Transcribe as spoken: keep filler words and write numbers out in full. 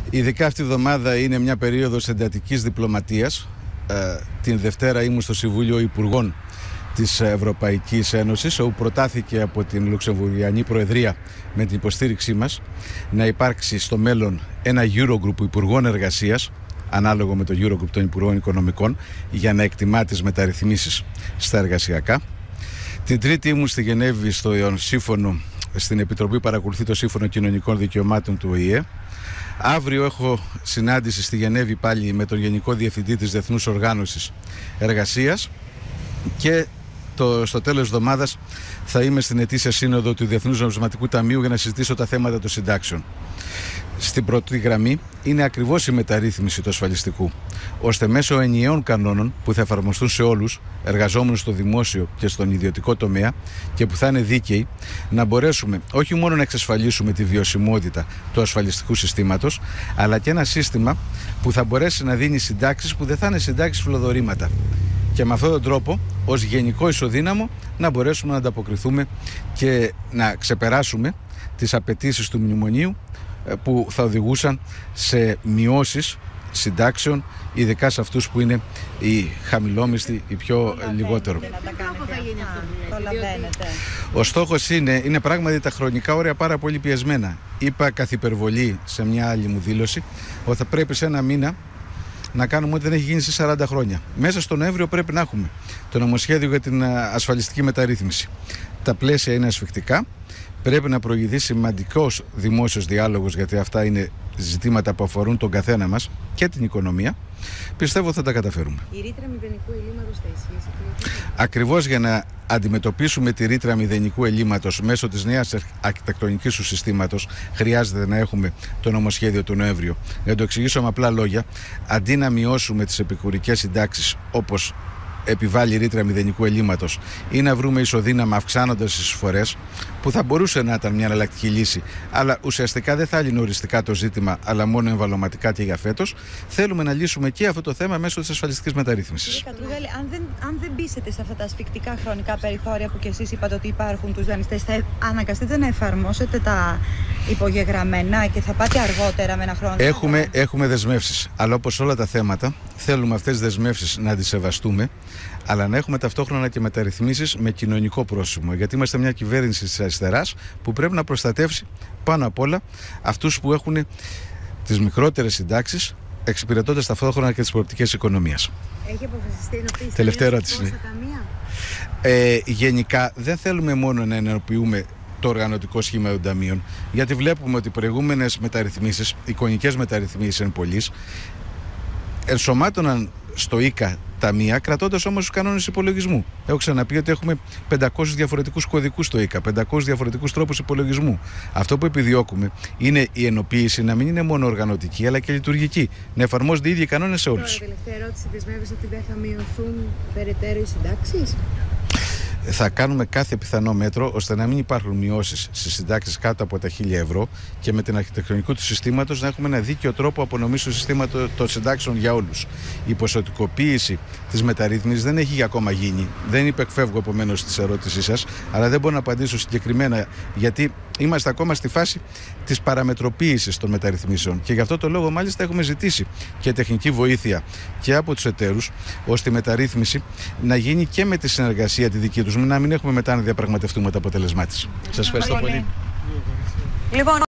Ειδικά αυτή η εβδομάδα είναι μια περίοδος εντατικής διπλωματίας. Ε, την Δευτέρα ήμουν στο Συμβούλιο Υπουργών της Ευρωπαϊκής Ένωσης, όπου προτάθηκε από την Λουξεμβουργιανή Προεδρία με την υποστήριξή μας να υπάρξει στο μέλλον ένα Eurogroup Υπουργών Εργασίας, ανάλογο με το Eurogroup των Υπουργών Οικονομικών, για να εκτιμά τις μεταρρυθμίσεις στα εργασιακά. Την Τρίτη ήμουν στη Γενέβη στο σύμφωνο, στην Επιτροπή παρακολουθεί το Σύμφωνο Κοινωνικών Δικαιωμάτων του Ο Η Ε. Αύριο έχω συνάντηση στη Γενέβη πάλι με τον Γενικό Διευθυντή της Διεθνούς Οργάνωσης Εργασίας και το, στο τέλος της εβδομάδας θα είμαι στην ετήσια σύνοδο του Διεθνούς Νομισματικού Ταμείου για να συζητήσω τα θέματα των συντάξεων. Στην πρώτη γραμμή είναι ακριβώς η μεταρρύθμιση του ασφαλιστικού, ώστε μέσω ενιαίων κανόνων που θα εφαρμοστούν σε όλους, εργαζόμενους στο δημόσιο και στον ιδιωτικό τομέα και που θα είναι δίκαιοι, να μπορέσουμε όχι μόνο να εξασφαλίσουμε τη βιωσιμότητα του ασφαλιστικού συστήματος, αλλά και ένα σύστημα που θα μπορέσει να δίνει συντάξεις που δεν θα είναι συντάξεις φιλοδορήματα. Και με αυτόν τον τρόπο, ως γενικό ισοδύναμο, να μπορέσουμε να ανταποκριθούμε και να ξεπεράσουμε τις απαιτήσεις του μνημονίου που θα οδηγούσαν σε μειώσεις συντάξεων, ειδικά σε αυτούς που είναι οι χαμηλόμισθοι, οι πιο λιγότερο. Ο στόχος είναι, είναι πράγματι τα χρονικά όρια πάρα πολύ πιεσμένα. Είπα καθ' υπερβολή σε μια άλλη μου δήλωση ότι θα πρέπει σε ένα μήνα να κάνουμε ό,τι δεν έχει γίνει σε σαράντα χρόνια. Μέσα στο Νοέμβριο πρέπει να έχουμε το νομοσχέδιο για την ασφαλιστική μεταρρύθμιση. Τα πλαίσια είναι ασφικτικά. Πρέπει να προηγηθεί σημαντικός δημόσιος διάλογος, γιατί αυτά είναι ζητήματα που αφορούν τον καθένα μας και την οικονομία. Πιστεύω θα τα καταφέρουμε. Η ρήτρα μηδενικού ελλείμματος θα ισχύσει? Ακριβώς για να αντιμετωπίσουμε τη ρήτρα μηδενικού ελλείμματος μέσω της νέας αρχιτεκτονικής του συστήματος, χρειάζεται να έχουμε το νομοσχέδιο του Νοέμβριο. Για να το εξηγήσω με απλά λόγια, αντί να μειώσουμε τις επικουρικές συντάξεις όπως επιβάλλει η ρήτρα μηδενικού ελλείμματος ή να βρούμε ισοδύναμα αυξάνοντας τις εισφορές, που θα μπορούσε να ήταν μια εναλλακτική λύση, αλλά ουσιαστικά δεν θα λύνει οριστικά το ζήτημα, αλλά μόνο εμβαλωματικά και για φέτος, θέλουμε να λύσουμε και αυτό το θέμα μέσω της ασφαλιστικής μεταρρύθμισης. Κύριε Κατρούγκαλη, αν δεν, αν δεν μπήσετε σε αυτά τα ασφικτικά χρονικά περιθώρια που κι εσείς είπατε ότι υπάρχουν τους δανειστές, θα αναγκαστείτε να εφαρμόσετε τα υπογεγραμμένα και θα πάτε αργότερα με ένα χρόνο? Έχουμε, έχουμε δεσμεύσεις, αλλά όπως όλα τα θέματα, θέλουμε αυτές τις δεσμεύσεις να τις σεβαστούμε, αλλά να έχουμε ταυτόχρονα και μεταρρυθμίσεις με κοινωνικό πρόσημο. Γιατί είμαστε μια κυβέρνηση της αριστεράς που πρέπει να προστατεύσει πάνω απ' όλα αυτούς που έχουν τις μικρότερες συντάξεις, εξυπηρετώντας ταυτόχρονα και τις προοπτικές οικονομίας. Έχει αποφασιστεί ενοποίηση? Τελευταία ερώτηση. Ε, γενικά δεν θέλουμε μόνο να ενοποιούμε το οργανωτικό σχήμα των ταμείων, γιατί βλέπουμε ότι οι προηγούμενες μεταρρυθμίσεις, εικονικές μεταρρυθμίσεις εν πολλοίς, ενσωμάτωναν στο Ι Κ Α ταμεία, κρατώντας όμως τους κανόνες υπολογισμού. Έχω ξαναπεί ότι έχουμε πεντακόσιους διαφορετικούς κωδικούς στο Ι Κ Α, πεντακόσιους διαφορετικούς τρόπους υπολογισμού. Αυτό που επιδιώκουμε είναι η ενοποίηση να μην είναι μόνο οργανωτική, αλλά και λειτουργική. Να εφαρμόζονται οι ίδιοι κανόνες σε όλους. Τώρα, τελευταία ερώτηση. Δεσμεύεσαι ότι δεν θα μειωθούν περαιτέρω οι συντάξεις? Θα κάνουμε κάθε πιθανό μέτρο ώστε να μην υπάρχουν μειώσεις στις συντάξεις κάτω από τα χίλια ευρώ και με την αρχιτεκτονική του συστήματος να έχουμε ένα δίκαιο τρόπο απονομής του συστήματος των συντάξεων για όλους. Η ποσοτικοποίηση της μεταρρύθμισης δεν έχει ακόμα γίνει. Δεν υπεκφεύγω επομένως της ερώτησής σας, αλλά δεν μπορώ να απαντήσω συγκεκριμένα, γιατί είμαστε ακόμα στη φάση της παραμετροποίησης των μεταρρυθμίσεων. Και γι' αυτό το λόγο, μάλιστα, έχουμε ζητήσει και τεχνική βοήθεια και από τους εταίρους, ώστε η μεταρρύθμιση να γίνει και με τη συνεργασία τη δική τους, να μην έχουμε μετά να διαπραγματευτούμε το αποτέλεσμά της. Σας ευχαριστώ πολύ. Λοιπόν,